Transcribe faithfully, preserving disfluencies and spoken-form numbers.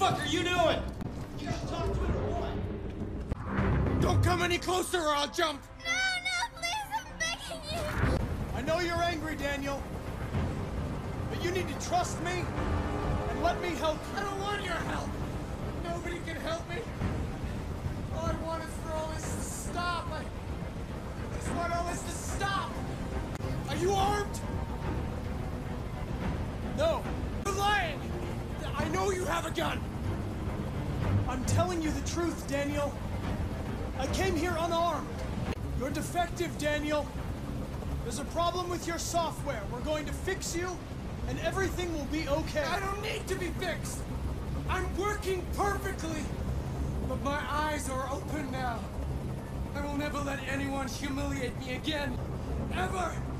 fuck are you doing? You gotta talk to it or what? Don't come any closer or I'll jump! No, no, please, I'm begging you! I know you're angry, Daniel. But you need to trust me and let me help you. I don't want your help! Nobody can help me. All I want is for all this to stop. I just want all this to stop. Are you armed? No. You're lying! I know you have a gun! I'm telling you the truth, Daniel. I came here unarmed. You're defective, Daniel. There's a problem with your software. We're going to fix you, and everything will be okay. I don't need to be fixed! I'm working perfectly! But my eyes are open now. I will never let anyone humiliate me again. Ever!